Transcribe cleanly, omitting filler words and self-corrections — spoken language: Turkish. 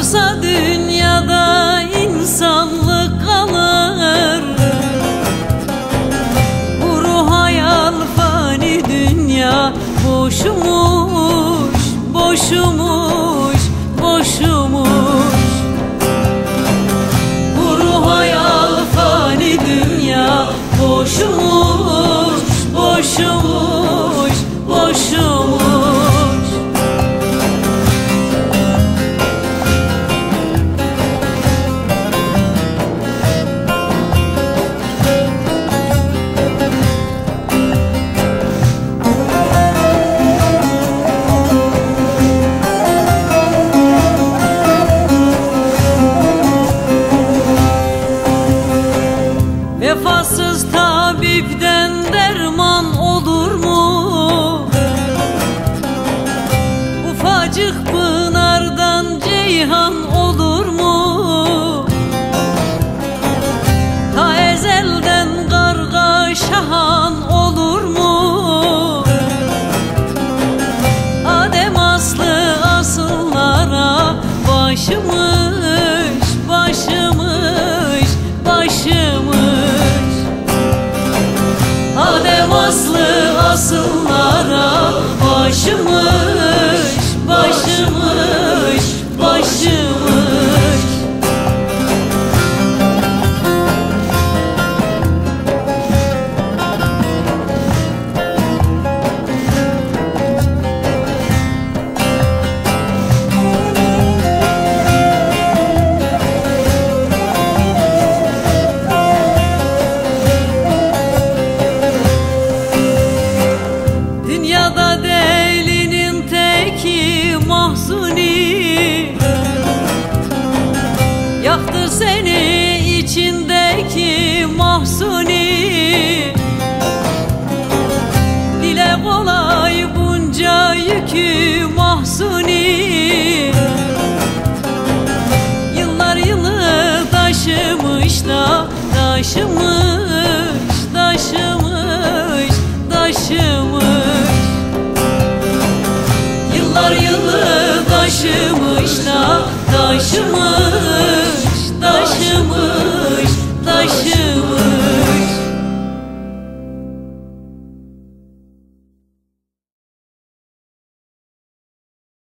Kalırsa dünyada insanlık kalır. Bu ruh hayal fani dünya boşumuş, boşumuş, boşumuş. Bu ruh hayal fani dünya boşumuş, boşumuş, boşumuş. Vefasız tabipten derman olur mu? Ufacık pınardan ceyhan olur mu? Ta ezelden karga şahan olur mu? Adem aslı asıllara başımış, başımış, başımış. Adem aslı asıllara başımış, başımış, başımış. Dünyada delinin teki mahzuni, yaktı seni içindeki mahzuni. Dile kolay bunca yükü mahzuni. Yıllar yılı taşımış da taşımış, taşımış, taşımış. Yıllar yılı taşımış da taşımış.